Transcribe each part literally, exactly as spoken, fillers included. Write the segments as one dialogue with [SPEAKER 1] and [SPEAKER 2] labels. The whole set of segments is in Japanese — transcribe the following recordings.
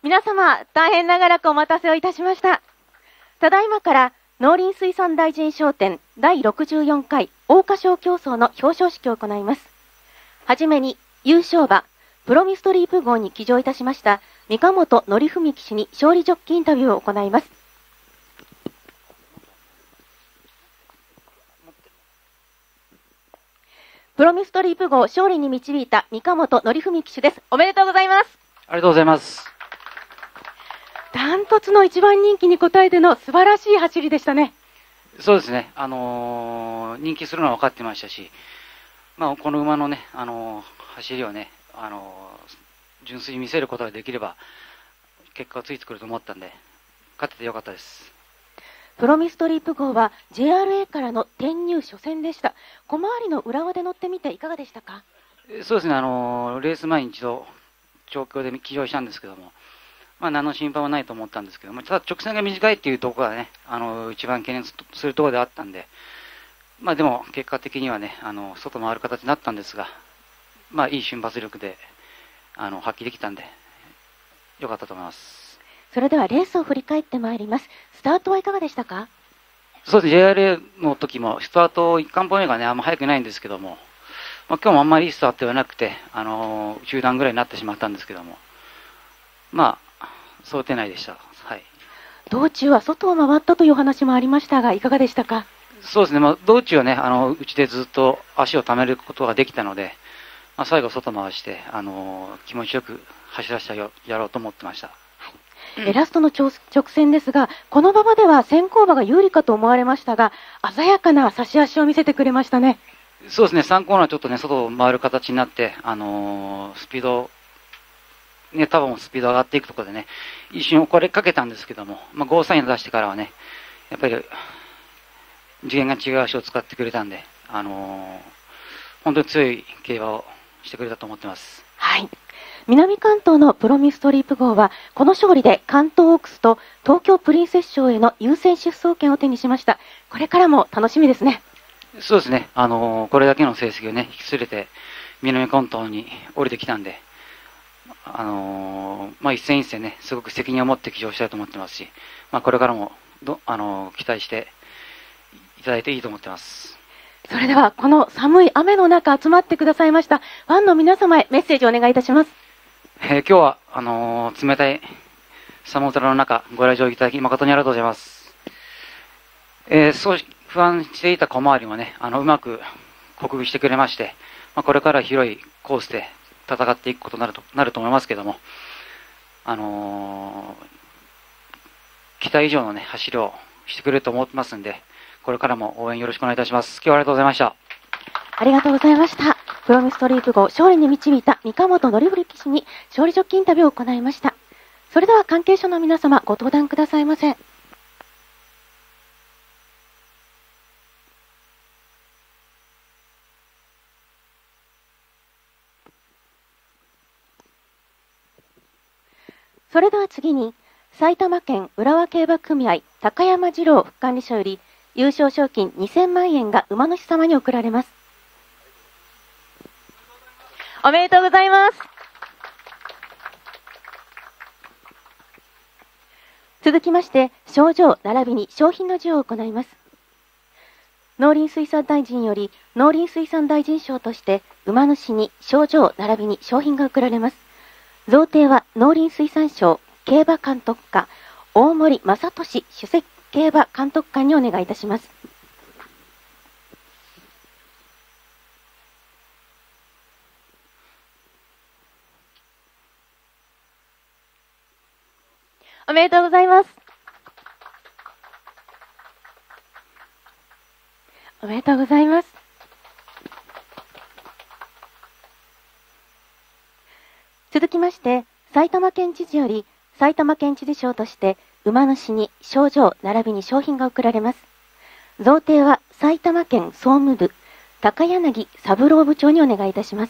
[SPEAKER 1] 皆様、大変長らくお待たせをいたしました。ただいまから農林水産大臣賞典だいろくじゅうよんかい桜花賞競争の表彰式を行います。はじめに優勝馬プロミストリープ号に騎乗いたしました三ヶ本則文騎手に勝利ジョッキーインタビューを行います。プロミストリープ号勝利に導いた三ヶ本則文騎手です。おめでとうございます。
[SPEAKER 2] ありがとうございます。
[SPEAKER 1] ダントツの一番人気に応えての素晴らしい走りでしたね。
[SPEAKER 2] そうですね、あのー、人気するのは分かってましたし、まあ、この馬のね、あのー、走りをね、あのー、純粋に見せることができれば結果がついてくると思ったんで、勝っててよかったです。
[SPEAKER 1] プロミストリープ号は ジェイアールエー からの転入初戦でした。小回りの裏輪で乗ってみていかがでしたか？
[SPEAKER 2] そうですね、あのー、レース前に一度調教で騎乗したんですけども、まあ、何の心配もないと思ったんですけども、ただ直線が短いっていうところがね、あの一番懸念するところであったんで、まあ、でも結果的にはね、あの外回る形になったんですが、まあ、いい瞬発力であの発揮できたんでよかったと思います。
[SPEAKER 1] それではレースを振り返ってまいります。スタートはいかがでしたか？
[SPEAKER 2] そうです、ジェイアールエー の時もスタートいっかんぽ目がねあんま速くないんですけども、まあ、今日もあんまりいいスタートではなくて、あの中段ぐらいになってしまったんですけども、まあ想定内でした。はい。
[SPEAKER 1] 道中は外を回ったという話もありましたが、いかがでしたか？
[SPEAKER 2] そうですね、まあ、道中はね、あのうちでずっと足を溜めることができたので、まあ、最後、外回して、あの気持ちよく走らせてやろうと思ってました。
[SPEAKER 1] はい、ラストの直線ですが、この馬場では先行馬が有利かと思われましたが、鮮やかな差し足を見せてくれましたね。
[SPEAKER 2] そうですね、さんコーナーちょっとね、外を回る形になって、あのー、スピード、ね、多分スピード上がっていくところでね、一瞬これかけたんですけども、まあ、ゴーサインを出してからはね、やっぱり次元が違う足を使ってくれたんで、あのー、本当に強い競馬をしてくれたと思ってます。
[SPEAKER 1] はい。南関東のプロミストリープ号は、この勝利で関東オークスと東京プリンセス賞への優先出走権を手にしました。これからも楽しみですね。
[SPEAKER 2] そうですね、あのー、これだけの成績をね、引き連れて南関東に降りてきたんで、あのー、まあ、一戦一戦ね、すごく責任を持って騎乗したいと思ってますし、まあ、これからもど、あのー、期待していただいていいと思ってます。
[SPEAKER 1] それでは、この寒い雨の中集まってくださいましたファンの皆様へメッセージをお願いいたします。
[SPEAKER 2] えー、今日はあのー、冷たい寒空の中ご来場いただき誠にありがとうございます。えー、そう不安していた小回りもね、あのうまく克服してくれまして、まあ、これから広いコースで戦っていくことになるとなると思いますけども、あのー、期待以上のね走りをしてくれると思ってますんで、これからも応援よろしくお願いいたします。今日はありがとうございました。
[SPEAKER 1] ありがとうございました。プロミストリープ号勝利に導いた三ヶ本則文騎手に勝利ジョッキインタビューを行いました。それでは関係者の皆様ご登壇くださいませ。それでは次に埼玉県浦和競馬組合高山二郎副管理所より優勝賞金にせんまんえんが馬主様に贈られます。おめでとうございます。続きまして賞状並びに商品の授与を行います。農林水産大臣より農林水産大臣賞として馬主に賞状並びに商品が贈られます。贈呈は農林水産省競馬監督課大森正俊首席競馬監督官にお願いいたします。おめでとうございます。おめでとうございます。続きまして埼玉県知事より埼玉県知事賞として馬主に賞状並びに商品が贈られます。贈呈は埼玉県総務部高柳三郎部長にお願いいたします。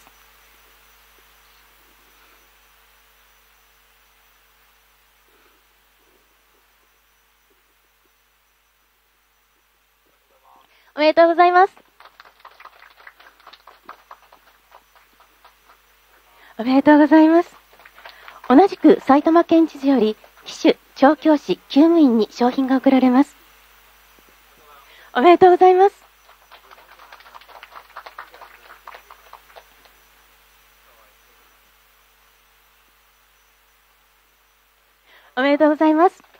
[SPEAKER 1] おめでとうございます。おめでとうございます。 同じく埼玉県知事より、騎手、調教師、厩務員に商品が贈られます。おめでとうございます。おめでとうございます。